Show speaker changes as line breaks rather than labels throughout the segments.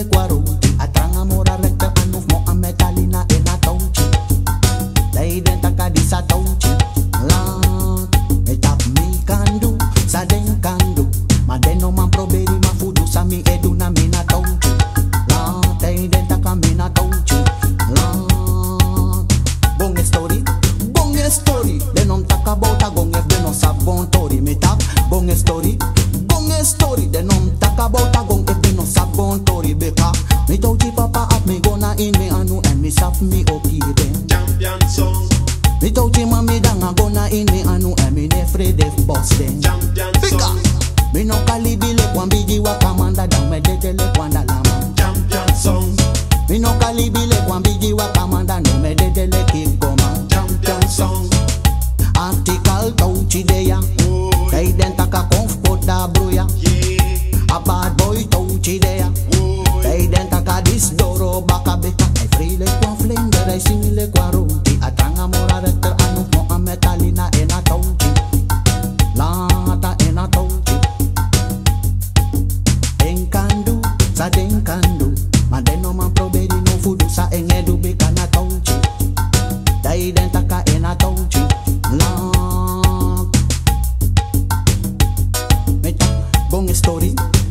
quaruti atranga mora recta anuf mo a metalina en a touchi dai denta ka di sa touchi la etap mi kandu sa den kandu ma deno man proberi ma fudu sa mi eduna mina touchi la dai denta ka mina touchi la bonge story de non taka bota gonge de no sabon tori metap bonge story de non taka bota gonge de no sabon tori beka me touchi papa up me gonna in me anu and me sap me okay then
Champion song,
me touchi mami danga gonna in me anu and me ne free def boss then
champion
beka
song,
me no kalibile kwambiji wa kamanda dang me dedele kwanda lama
champion song,
me no kalibile kwambiji wa kamanda no me dedele kikoma
champion song.
article touchi deya
Oh,
dai denta ka comforta bruya
yeah.
a bad boy touchi deya
Oh,
dai denta ka disdoro baka beka e frile kwa flende dai simile kwa ruti atanga mora rector anu mo a metalina en a touchi lata en a touchi enkandu sa denkandu ma deno man proberi no fudu sa engedu beka na touchi dai denta ka en a touchi la meta gong story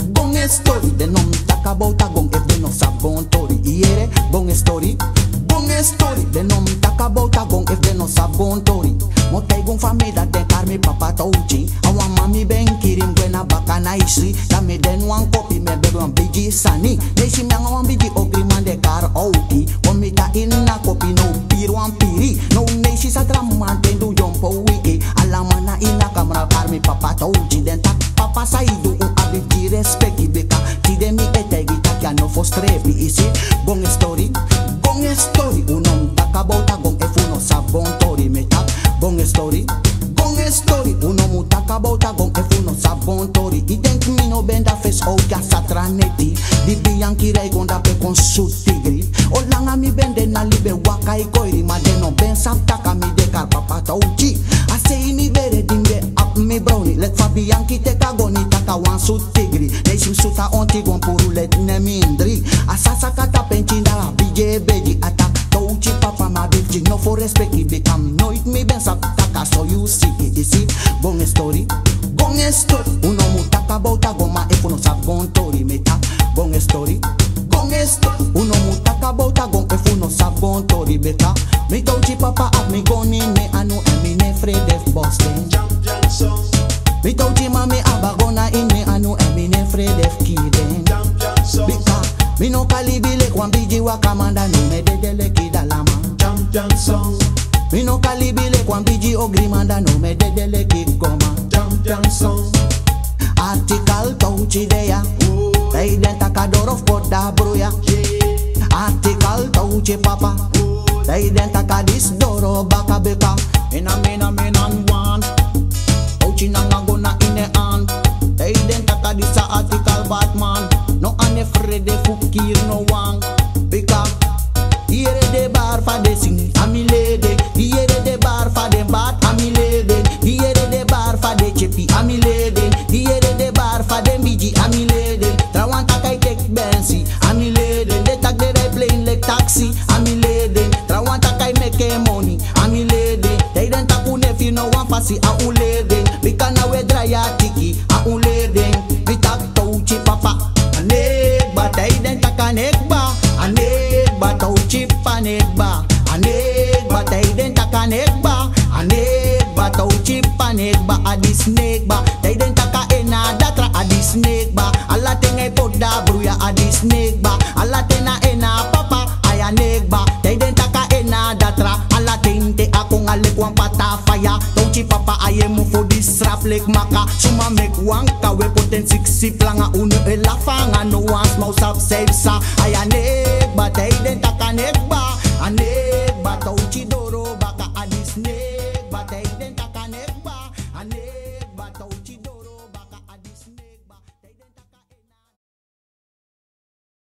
de non taka bota gong e de no sabon tori iere gong story de non taka bota gong e de no sabon tori mo tai gong famida de karmi papa touchi awan mami ben kirim gwena baka na isi ya me den wan kopi me bebe wan bigi sani neshi me wan bigi ogri man de kar outi wamita inna kopi no pir wan piri no neshi sa drama tendu jompo wiki alama na ina kamera karmi papa touchi den tak papa saidu un abiti respecti beka ti de mi etegi takia no fostrepi isi gong story unom taka bota gong e funo sabon tori meta gong story unom taka bota gong e funo sabon tori I denk mi no benda fes o ya satraneti di bianchi rei gonda pe con su tigri o langa mi bende na libe waka I koiri ma de no ben saptaka mi de kar papa touchi asei mi bere dimbe up mi brownie let fa bianchi te kagoni taka wan su tigri nei sim suta onti gon puru let ne mindri asasa kata penchinda bije beji atak touchi papa ma beji no for respect I become noit mi ben saptaka so you see it isi gong story uno mutaka bota goma e funo sabon tori meta gong story uno mutaka bota gong e funo sabon tori beka mi touchi papa up mi goni me anu e mi ne free def boss den
champion song,
mi touchi mami abagona in me anu e mi ne free def kiden
champion song,
bika mi no kalibile kwambiji wa kamanda no me dedele kidalama
champion song,
mi no kalibile kwambiji ogrimanda no me dedele kikoma
champion song.
article touchi deya
Oh,
dai denta ka dorof poda bruya
yeah.
article touchi papa dai denta ka disdoro baka beka ina menan one touchi nanga gona ine an dai denta ka disa article batman no ane frede fukir no wang beka diere de bar fa de sing amilede diere de bar fa de bat amilede diere de bar fa de chepi amilede diere de bar fa de biji amilede trawanta kai tek bensi amilede de tag de plane like taxi amilede trawanta kai make money amilede they don't takune fi no one fasi a ulede bikana we draya tiki a ulede bitak touchi papa anegba they don't takanegba anegba touchi panegba anegba they don't takanegba anegba touchi panegba adi snake ba they don't taka ena datra adi snake ba alla tenga poda bruya adi snake ba alla tena ena papa aya negba they don't taka ena datra alla tente akong alek wang pata fire touchi papa ayemu for this rap like maka suma make wanka we poten 60 planga uno elafanga no one mouse up safe sa aya negba